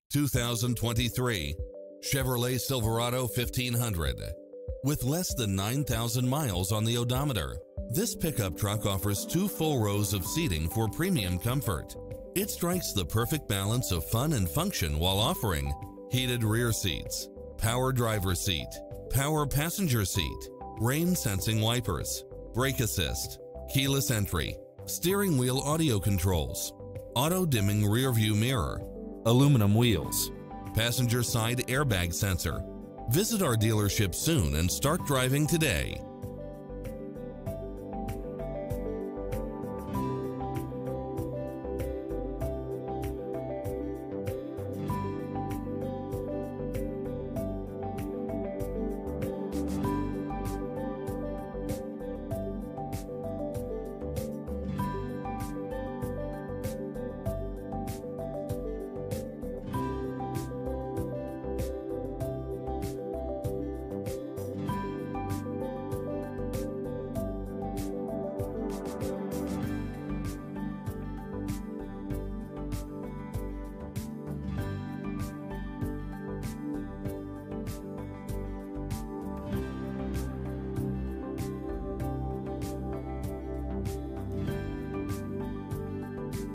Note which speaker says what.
Speaker 1: 2023 Chevrolet Silverado 1500. With less than 9,000 miles on the odometer, this pickup truck offers 2 full rows of seating for premium comfort. It strikes the perfect balance of fun and function while offering heated rear seats, power driver seat, power passenger seat, rain-sensing wipers, brake assist, keyless entry, steering wheel audio controls, auto-dimming rear-view mirror, aluminum wheels, passenger side airbag sensor. Visit our dealership soon and start driving today.